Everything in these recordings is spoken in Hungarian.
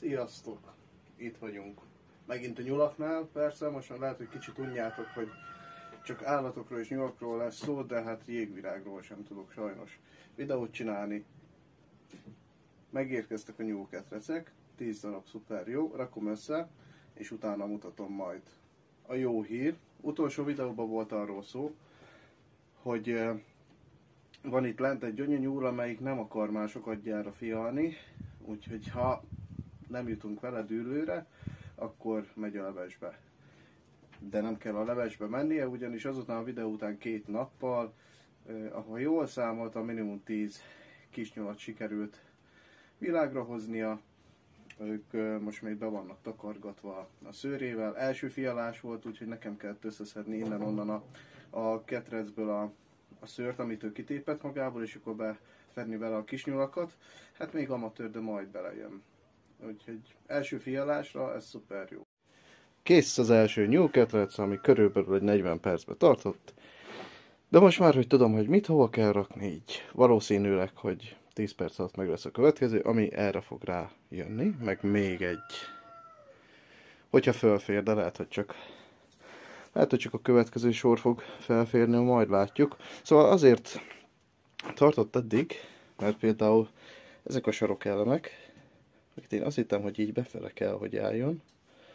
Sziasztok! Itt vagyunk. Megint a nyulaknál, persze, most már lehet, hogy kicsit unjátok, hogy csak állatokról és nyulakról lesz szó, de hát jégvirágról sem tudok sajnos videót csinálni. Megérkeztek a nyúlketrecek, 10 darab szuper jó, rakom össze, és utána mutatom majd. A jó hír, utolsó videóban volt arról szó, hogy van itt lent egy gyönyörnyúl, amelyik nem akar már sokat gyárra fialni, úgyhogy ha nem jutunk vele dűlőre, akkor megy a levesbe. De nem kell a levesbe mennie, ugyanis azután a videó után 2 nappal, ahol jól számoltam, minimum 10 kisnyulat sikerült világra hoznia. Ők most még be vannak takargatva a szőrével. Első fialás volt, úgyhogy nekem kellett összeszedni innen-onnan a ketrecből a szőrt, amit ő kitépett magából, és akkor befedni vele a kisnyulakat. Hát még amatőr, de majd belejön. Úgyhogy első fialásra ez szuper jó. Kész az első nyúlketrec, ami körülbelül egy 40 percbe tartott. De most már, hogy tudom, hogy mit hova kell rakni, így valószínűleg, hogy 10 perc alatt meg lesz a következő, ami erre fog rájönni, meg még egy. Hogyha felfér, de lehet, hogy csak a következő sor fog felférni, majd látjuk. Szóval azért tartott eddig, mert például ezek a sarokelemek, én azt hittem, hogy így befele kell, hogy álljon.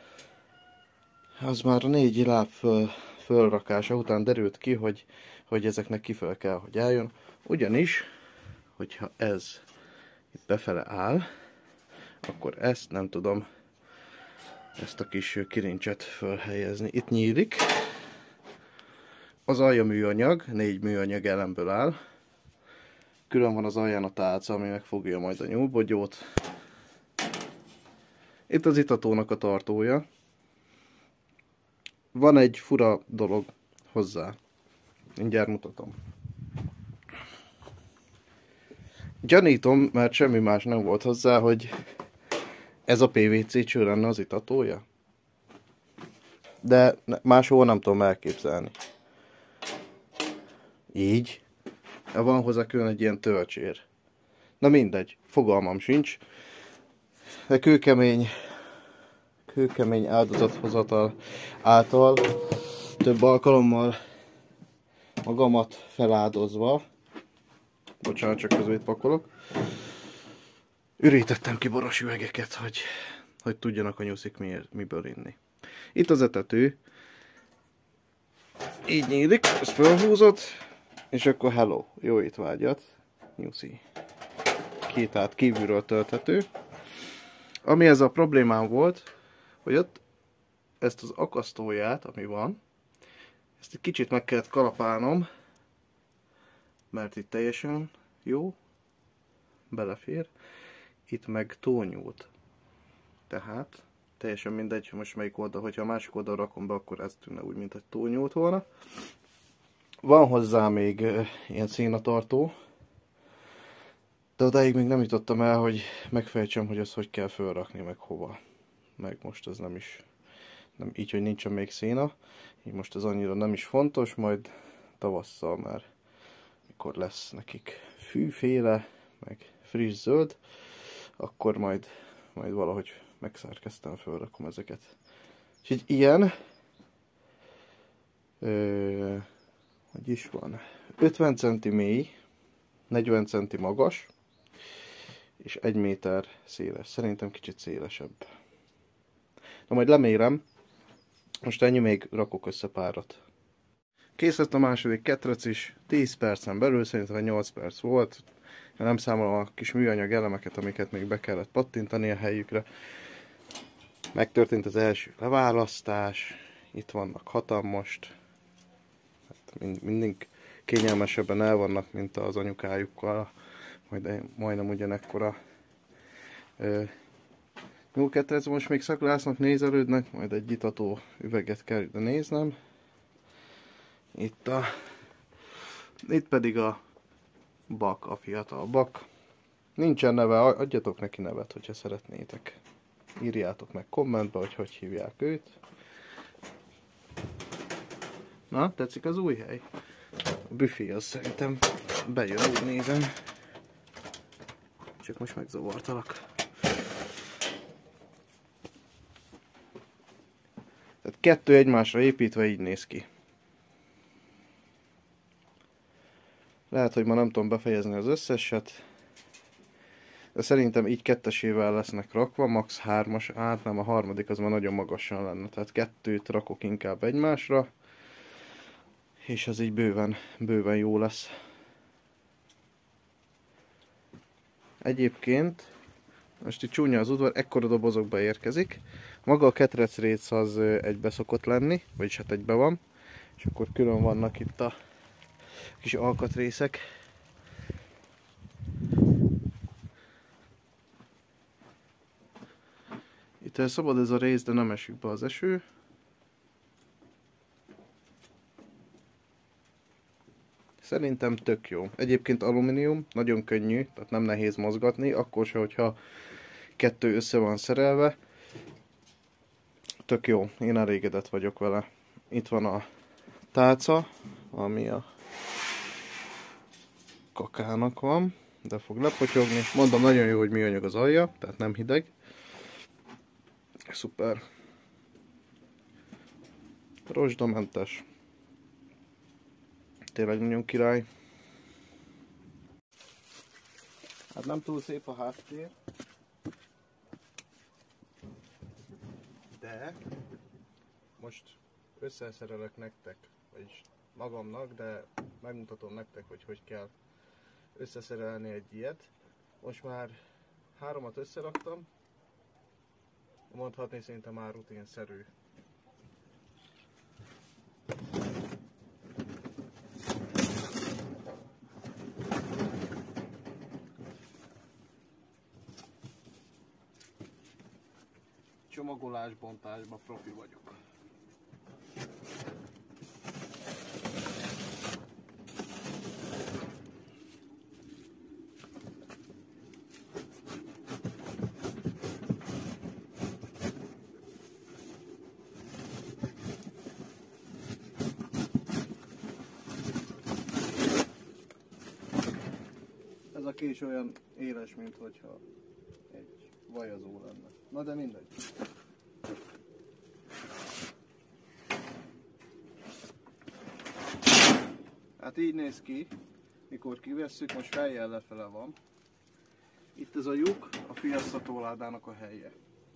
Az már a 4 láb fölrakása után derült ki, hogy ezeknek kifele kell, hogy álljon. Ugyanis, hogyha ez itt befele áll, akkor ezt nem tudom, ezt a kis kilincset fölhelyezni. Itt nyílik. Az alja műanyag, 4 műanyag elemből áll. Külön van az alján a tálca, ami megfogja majd a nyúlbogyót. Itt az itatónak a tartója. Van egy fura dolog hozzá. Mindjárt mutatom. Gyanítom, mert semmi más nem volt hozzá, hogy ez a PVC cső lenne az itatója. De máshol nem tudom elképzelni. Így. Van hozzá külön egy ilyen tölcsér. Na mindegy, fogalmam sincs. De kőkemény áldozathozatal által több alkalommal magamat feláldozva, bocsánat, csak között pakolok, ürítettem ki boros üvegeket, hogy tudjanak a nyuszik miből inni. Itt az etető, így nyílik, ezt felhúzott, és akkor hello, jó étvágyat, nyuszi. Tehát kívülről tölthető. Ami ez a problémám volt, hogy ott ezt az akasztóját, ami van, ezt egy kicsit meg kellett kalapálnom, mert itt teljesen jó, belefér, itt meg túlnyúlt. Tehát teljesen mindegy, most melyik oldal, hogyha a másik oldal rakom be, akkor ez tűnne úgy, mint egy túlnyúlt volna. Van hozzá még ilyen szénatartó, de odáig még nem jutottam el, hogy megfejtsem, hogy azt hogy kell felrakni, meg hova. Meg most ez nem így, hogy nincsen még széna. Így most ez annyira nem is fontos, majd tavasszal már, mikor lesz nekik fűféle, meg friss zöld, akkor majd valahogy megszerkeztem, felrakom ezeket. Úgyhogy ilyen, hogy is van, 50 cm mély, 40 cm magas, és 1 méter széles. Szerintem kicsit szélesebb. Na majd lemérem. Most ennyi, még rakok össze párat. Kész lett a második ketrec is. 10 percen belül, szerintem 8 perc volt. Nem számolom a kis műanyag elemeket, amiket még be kellett pattintani a helyükre. Megtörtént az első leválasztás. Itt vannak 6-an most. Hát mindig kényelmesebben el vannak, mint az anyukájukkal. Majdnem ugyanekkora nyúlketrec. Most még szaklásznak, nézelődnek, majd egy itató üveget kell ide néznem. Itt pedig a bak, a fiatal bak. Nincsen neve, adjatok neki nevet, hogyha szeretnétek. Írjátok meg kommentbe, hogy hívják őt. Na, tetszik az új hely? A büfé az szerintem bejön, úgy nézem. Csak most megzavartalak. kettő egymásra építve így néz ki. Lehet, hogy ma nem tudom befejezni az összeset, de szerintem így kettesével lesznek rakva, max. 3-as, hát nem, a harmadik az már nagyon magasan lenne, tehát 2-t rakok inkább egymásra, és ez így bőven jó lesz. Egyébként, most itt csúnya az udvar, ekkora dobozokba érkezik. Maga a ketrecréc az egybe szokott lenni, vagyis hát egybe van, és akkor külön vannak itt a kis alkatrészek. Itt szabad ez a rész, de nem esik be az eső. Szerintem tök jó. Egyébként alumínium, nagyon könnyű, tehát nem nehéz mozgatni, akkor se, hogyha 2 össze van szerelve. Tök jó, én elégedett vagyok vele. Itt van a tálca, ami a kakának van, de fog lepotyogni. Mondom, nagyon jó, hogy műanyag az alja, tehát nem hideg. Szuper. Rozsdamentes. Tényleg nagyon király. Hát nem túl szép a háttér, de most összeszerelek nektek, vagyis magamnak, de megmutatom nektek, hogy hogy kell összeszerelni egy ilyet. Most már 3-at összeraktam, mondhatni szinte már rutinszerű. Csomagolás, bontásba profi vagyok. Ez a kés olyan éles, mint hogyha egy vajazó lenne. Na de mindegy. Hát így néz ki, mikor kivesszük, most fejjel lefele van. Itt ez a lyuk, a fiasztatóládának a helye.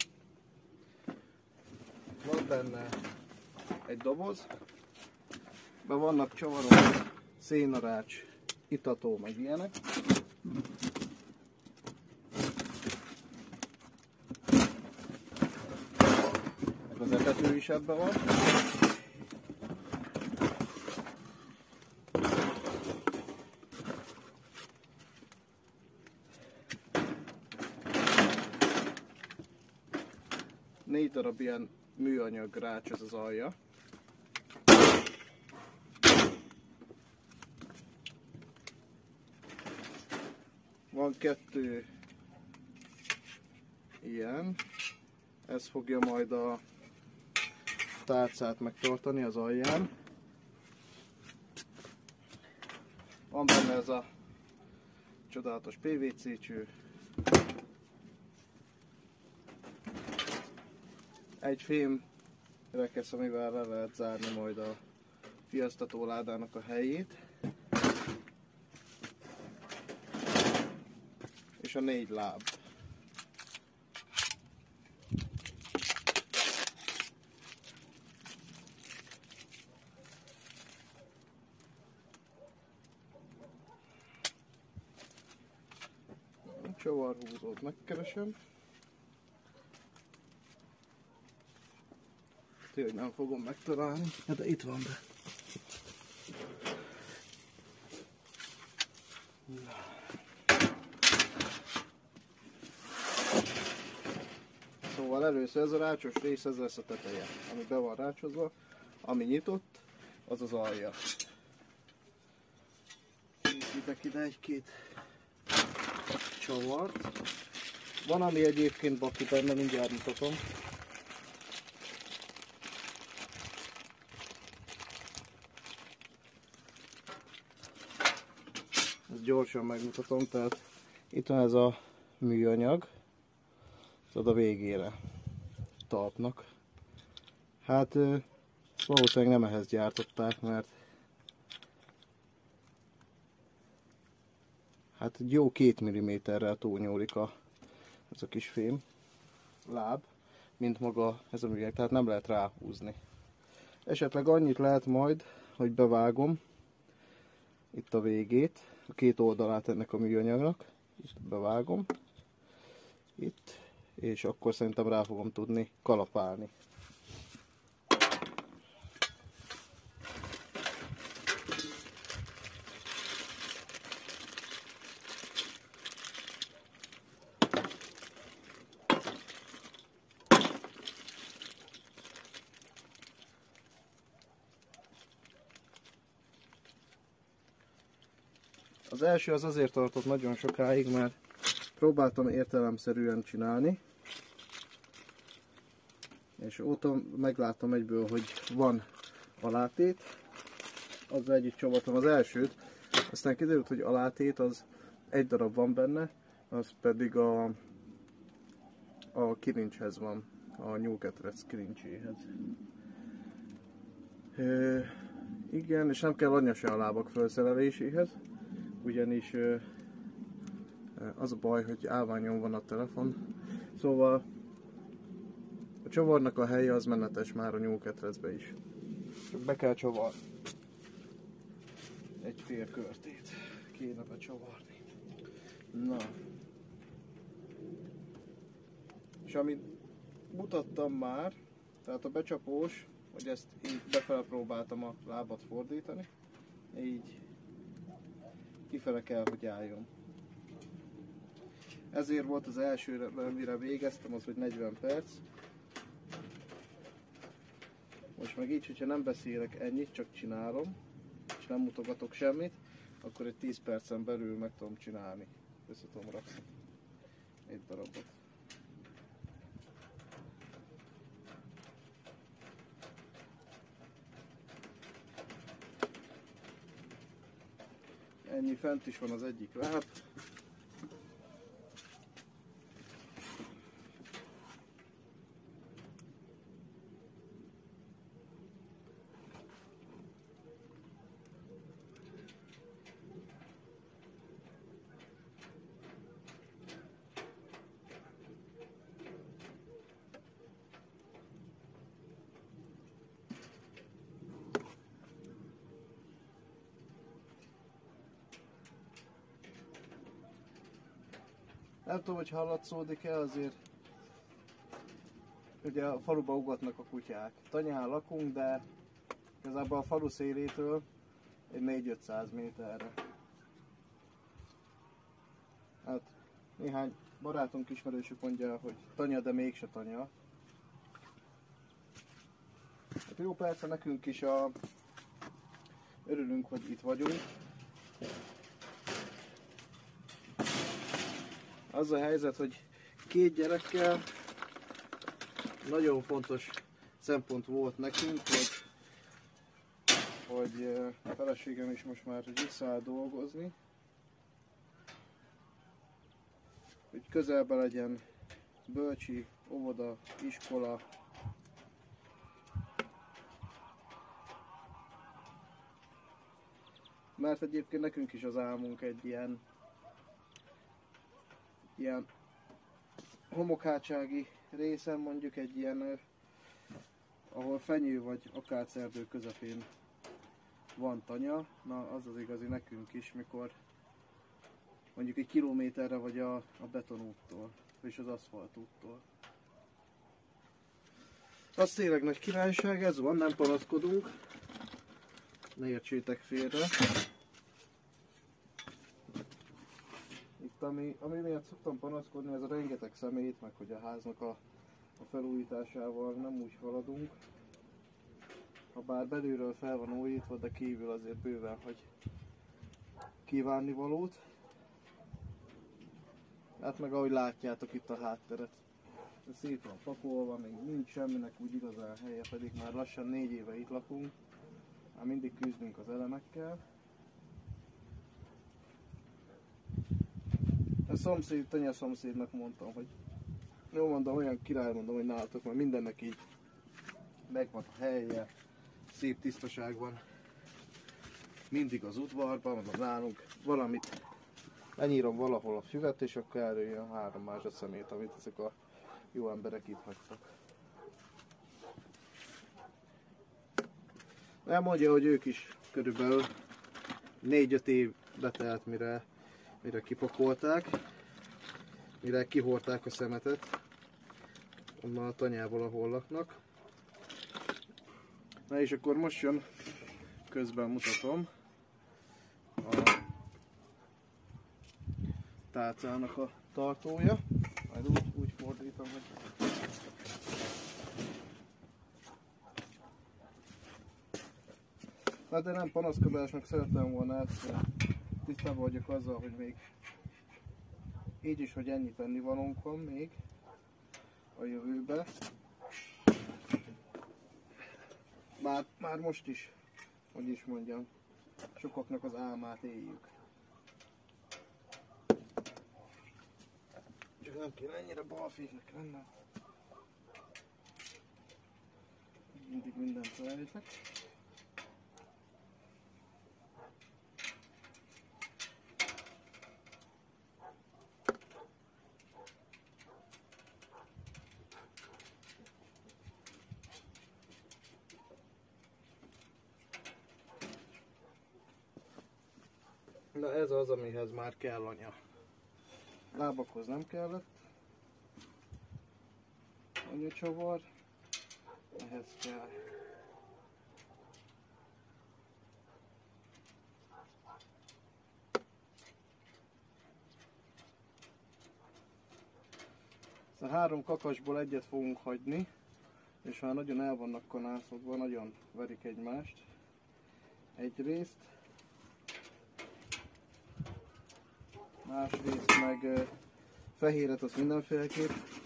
Van benne egy doboz, be vannak csavarok, szénarács, itató, meg ilyenek. Meg az etető is ebben van. Négy darab ilyen műanyag rács ez az alja. Van 2 ilyen. Ez fogja majd a tálcát megtartani az alján. Van benne ez a csodálatos PVC cső. Egy fém rekesz, amivel le lehet zárni majd a fiasztatóládának a helyét. És a 4 láb. Csavarhúzót megkeresem. Tényleg nem fogom megtalálni, de itt van be. Szóval először ez a rácsos rész, ez lesz a teteje, ami be van rácsozva, ami nyitott, az az alja. Készítek ide egy-két csavart. Van, ami egyébként baki benne, mindjárt mutatom. Ezt gyorsan megmutatom, tehát itt van ez a műanyag, tudod, a végére talpnak. Hát valószínűleg nem ehhez gyártották, mert hát egy jó 2 mm-rel túlnyúlik ez a kis fém láb, mint maga ez a műanyag, tehát nem lehet ráhúzni. Esetleg annyit lehet majd, hogy bevágom itt a végét, a két oldalát ennek a műanyagnak, itt bevágom, itt, és akkor szerintem rá fogom tudni kalapálni. Az első az azért tartott nagyon sokáig, mert próbáltam értelemszerűen csinálni, és óta megláttam egyből, hogy van alátét, azzal együtt csavartam az elsőt, aztán kiderült, hogy alátét az egy darab van benne, az pedig a kilincshez van, a nyúlketrec kilincséhez. Igen, és nem kell anyja se a lábak felszereléséhez, ugyanis az a baj, hogy állványon van a telefon. Szóval a csavarnak a helye az menetes már a nyúlketrecbe is. Csak be kell csavarni. Egy fél körtét kéne becsavarni. Na. És amit mutattam már, tehát a becsapós, hogy ezt így befele próbáltam a lábat fordítani, így kifele kell, hogy álljon. Ezért volt az első, amire végeztem, az, hogy 40 perc. Most meg így, hogyha nem beszélek ennyit, csak csinálom, és nem mutogatok semmit, akkor egy 10 percen belül meg tudom csinálni. Össze tudom rakni egy darabot. Ennyi, fent is van az egyik láb. Nem tudom, hogy hallatszódik-e, azért ugye a faluba ugatnak a kutyák. Tanyán lakunk, de igazából a falu szélétől egy 400-500 méterre. Hát néhány barátunk, ismerősük mondja, hogy tanya, de mégse tanya. Hát jó, persze nekünk is örülünk, hogy itt vagyunk. Az a helyzet, hogy 2 gyerekkel nagyon fontos szempont volt nekünk, hogy a feleségem is most már visszaáll dolgozni, hogy közelben legyen bölcsi, óvoda, iskola. Mert egyébként nekünk is az álmunk egy ilyen homokhátsági részen, mondjuk egy ilyen, ahol fenyő vagy akácerdő közepén van tanya. Na, az az igazi nekünk is, mikor mondjuk 1 kilométerre vagy a betonúttól, és az aszfaltúttól. Az tényleg nagy királyság, ez van, nem panaszkodunk. Ne értsétek félre. Itt ami miatt szoktam panaszkodni, ez a rengeteg szemét, meg hogy a háznak a felújításával nem úgy haladunk. Habár belülről fel van újítva, de kívül azért bőven hagy kívánnivalót. Hát meg ahogy látjátok itt a hátteret. Ez szét van pakolva, még nincs semminek úgy igazán helye, pedig már lassan 4 éve itt lakunk. Már mindig küzdünk az elemekkel. A szomszéd, tanya szomszédnak mondtam, hogy jó, mondom, olyan király, mondom, hogy nálatok már mindennek így megvan a helye, szép tisztaságban. Mindig az udvarban, mondom nálunk valamit lenyírom valahol a füvet, és akkor előjön 3 mázsa szemét, amit ezek a jó emberek itt hagytak. Elmondja, hogy ők is körülbelül 4-5 év betelt, mire kipakolták, mire kihordták a szemetet onnan a tanyából, ahol laknak. Na és akkor most jön, közben mutatom a tálcának a tartója. Majd úgy fordítom, hogy na de nem panaszkodásnak szerettem volna ezt, tisztában vagyok azzal, hogy még így is, hogy ennyi tennivalónk van még a jövőbe. Már most is, hogy is mondjam, sokaknak az álmát éljük. Csak nem kéne ennyire balféknek lenne. Mindig mindent felejtek. Na ez az, amihez már kell anya. Lábakhoz nem kellett anyacsavar, ehhez kell. Szóval 3 kakasból egyet fogunk hagyni, és már nagyon el vannak kanászodva, nagyon verik egymást. Egyrészt. Másrészt meg fehéret az mindenféleképp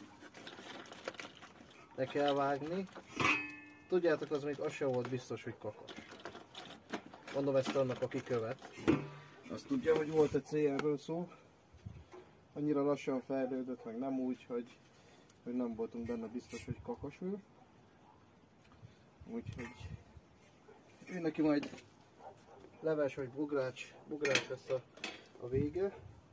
le kell vágni. Tudjátok, az még az sem volt biztos, hogy kakas. Mondom ezt annak, aki követ. Azt tudja, hogy volt egy CR-ről szó. Annyira lassan fejlődött, meg nem úgy, hogy nem voltunk benne biztos, hogy kakas ő. Úgyhogy ő neki majd leves vagy bugrács lesz a vége.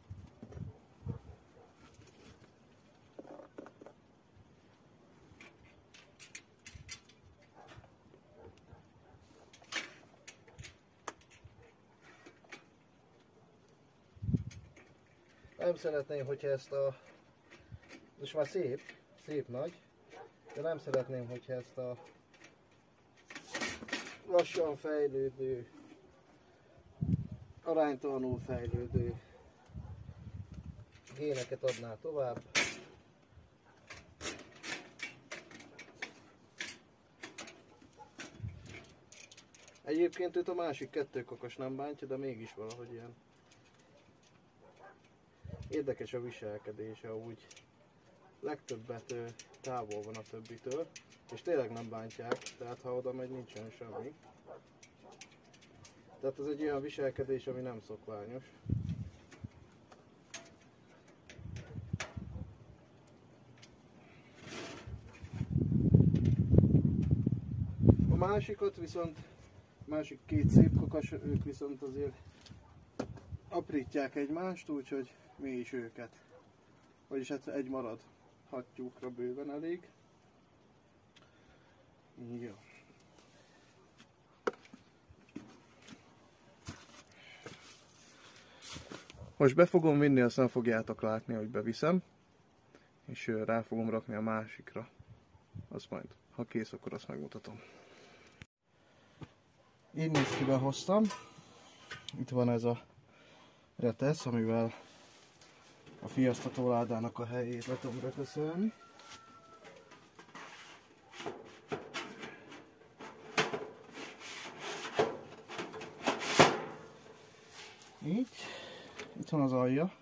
Nem szeretném, hogyha ezt a... most már szép nagy, de nem szeretném, hogyha ezt a lassan fejlődő, aránytalanul fejlődő géneket adná tovább. Egyébként őt a másik 2 kakas nem bántja, de mégis valahogy ilyen érdekes a viselkedése, úgy legtöbbet távol van a többitől, és tényleg nem bántják, tehát ha oda megy, nincsen semmi. Tehát ez egy olyan viselkedés, ami nem szokványos. A másikat viszont, másik 2 szép kakas, ők viszont azért aprítják egymást, úgyhogy mi is őket. Vagyis hát egy marad, hattyúkra bőven elég. Jó. Most be fogom vinni, aztán fogjátok látni, hogy beviszem. És rá fogom rakni a másikra. Azt majd, ha kész, akkor azt megmutatom. Így néz ki, behoztam. Itt van ez a retesz, amivel a fiasztatóládának a helyét le tudom reteszelni. Így. Itt van az alja.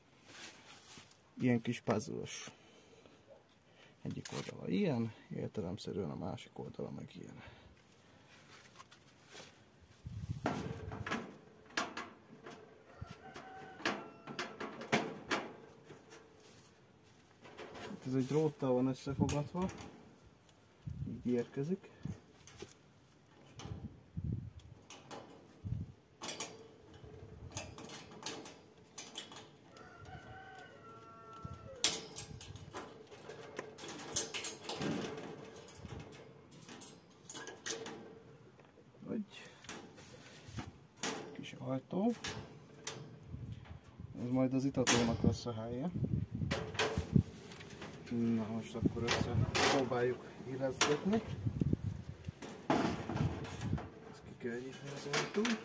Ilyen kis puzzle-os. Egyik oldala ilyen, értelemszerűen a másik oldala meg ilyen. Ez egy dróttal van összefogatva, így kiérkezik. Kis ajtó. Ez majd az itatónak lesz a helye. Na most akkor próbáljuk illeszgetni. Ezt ki kell nyitni az ajtót.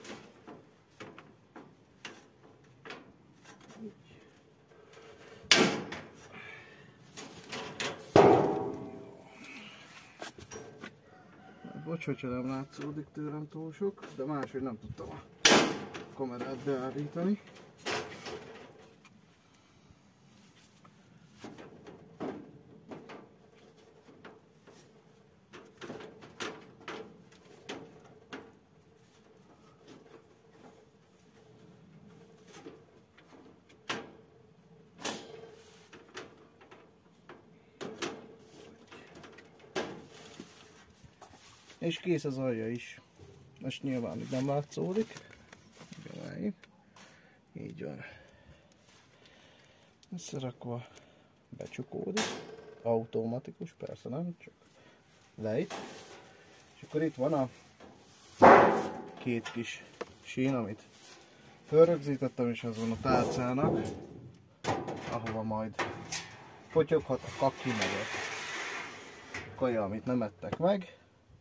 Bocs, hogyha nem látszódik tőlem túl sok, de máshogy nem tudtam a kamerát beállítani. És kész az alja is. Most nyilván így nem látszódik. Így van. Összerakva becsukódik. Automatikus, persze nem, csak lejt. És akkor itt van a két kis sín, amit fölrögzítettem, és az van a tálcának, ahova majd potyoghat a kaki meg a kaja, amit nem ettek meg.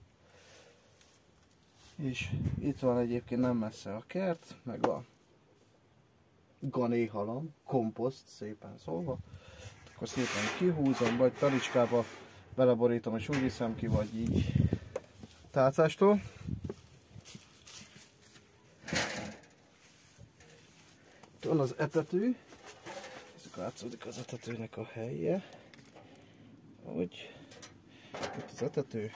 És itt van egyébként nem messze a kert, meg a ganéhalom, komposzt szépen szólva. Akkor szépen kihúzom, vagy talicskába beleborítom, és úgy viszem ki, vagy így tálcástól. Itt van az etető. Nézzük, látszódik az etetőnek a helye. Úgy. Itt az etető.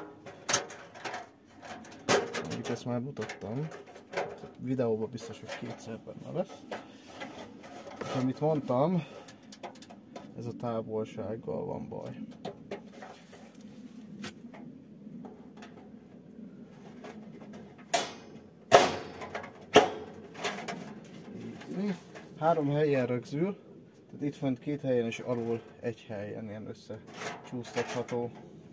Mondjuk ezt már mutattam. A videóban biztos, hogy kétszer benne lesz. Amit mondtam, ez a távolsággal van baj. Három helyen rögzül, tehát itt fönt két helyen és alul egy helyen ilyen összecsúsztatható.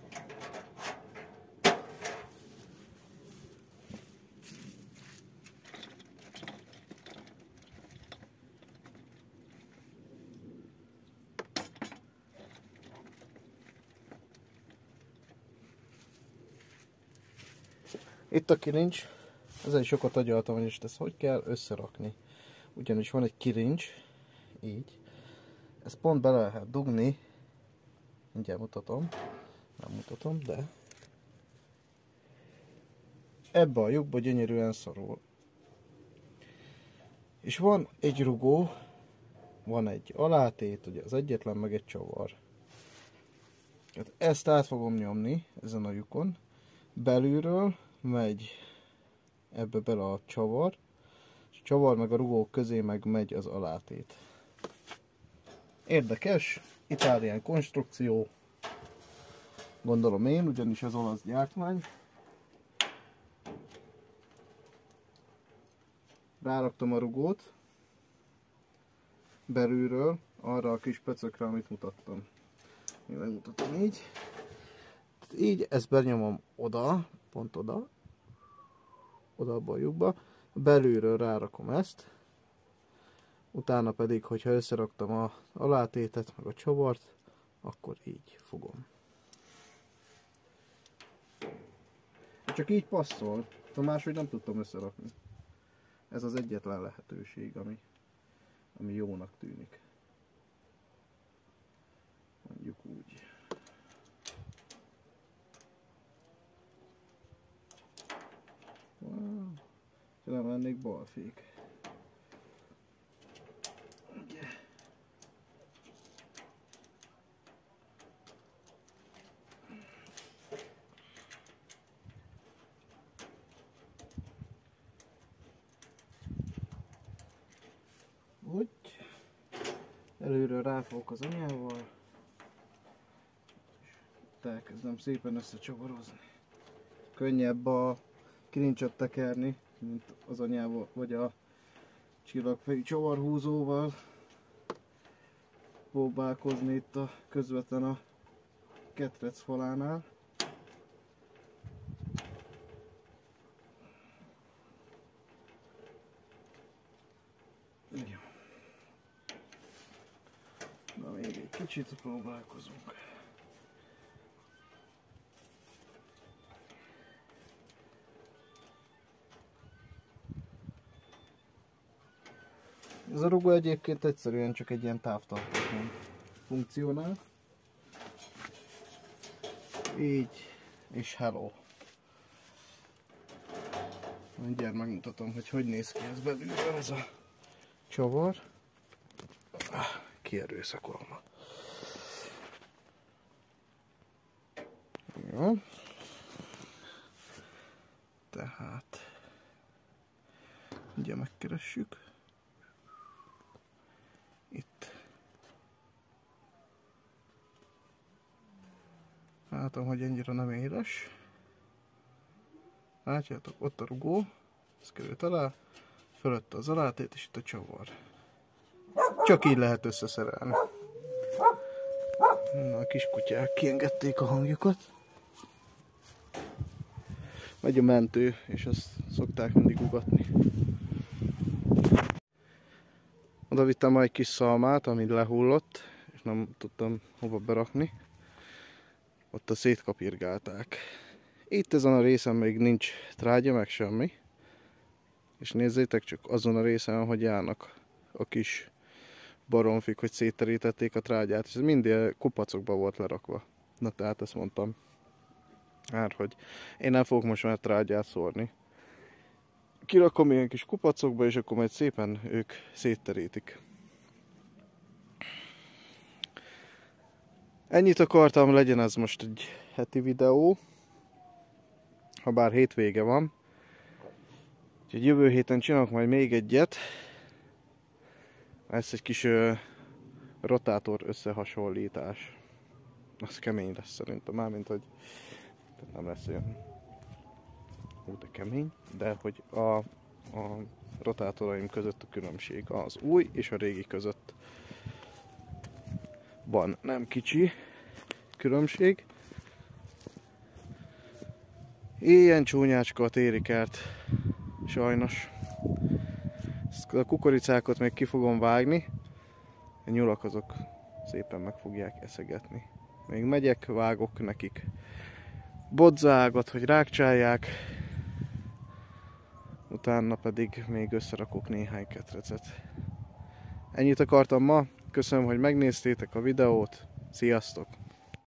Itt a kilincs, ezzel is sokat agyaltam, hogy ezt hogy kell összerakni. Ugyanis van egy kilincs, így. Ezt pont bele lehet dugni. Mindjárt mutatom. Nem mutatom, de ebbe a lyukba gyönyörűen szorul. És van egy rugó, van egy alátét, ugye az egyetlen, meg egy csavar. Hát ezt át fogom nyomni ezen a lyukon. Belülről megy ebbe bele a csavar, és a csavar meg a rugók közé meg megy az alátét. Érdekes, itálián konstrukció, gondolom én, ugyanis az olasz gyártmány. Ráraktam a rugót belülről arra a kis pöcökre, amit mutattam. Én megmutatom így. Így ezt benyomom oda, pont oda abba a lyukba, belülről rárakom ezt, utána pedig, hogyha összeraktam az alátétet, meg a csavart, akkor így fogom. Csak így passzol, de máshogy nem tudtam összerakni. Ez az egyetlen lehetőség, ami jónak tűnik. Mondjuk úgy. Wow. Nem lennék balfék. Úgy. Előről ráfogok az anyával. itt elkezdem szépen összecsavarozni. Könnyebb a kilincset tekerni, mint az anyával vagy a csillagfejű csavarhúzóval. Próbálkozni itt közvetlen a ketrec falánál. Jó. Na még egy kicsit próbálkozunk. Ez a rugó egyébként egyszerűen csak egy ilyen távtartóként funkcionál. Így, és hello. Mindjárt megmutatom, hogy néz ki ez belülről ez a csavar. Kierőszakolom. Jó. Tehát ugye megkeressük. Itt. Látom, hogy ennyire nem éles. Látjátok, ott a rugó, ez került alá, fölött az alátét, és itt a csavar. Csak így lehet összeszerelni. Na, a kis kutyák kiengedték a hangjukat. Megy a mentő, és azt szokták mindig ugatni. Oda vittem egy kis szalmát, ami lehullott, és nem tudtam hova berakni. Ott a szétkapirgálták. Itt ezen a részen még nincs trágya, meg semmi. És nézzétek csak azon a részen, hogy járnak a kis baromfik, hogy szétterítették a trágyát, és ez mindig kupacokba volt lerakva. Na tehát ezt mondtam. Hát, hogy én nem fogok most már trágyát szórni. Kirakom ilyen kis kupacokba, és akkor majd szépen ők szétterítik. Ennyit akartam, legyen ez most egy heti videó. Habár hétvége van. Úgyhogy jövő héten csinálok majd még egyet. Ez egy kis rotátor összehasonlítás. Az kemény lesz szerintem, mármint hogy nem lesz olyan de kemény, de hogy a rotátoraim között a különbség az új és a régi között van nem kicsi különbség. Ilyen csúnyácska a térikert, sajnos. Ezt a kukoricákat még ki fogom vágni, a nyulak azok szépen meg fogják eszegetni. Még megyek, vágok nekik bodzaágat, hogy rákcsálják, utána pedig még összerakok néhány ketrecet. Ennyit akartam ma, köszönöm, hogy megnéztétek a videót, sziasztok!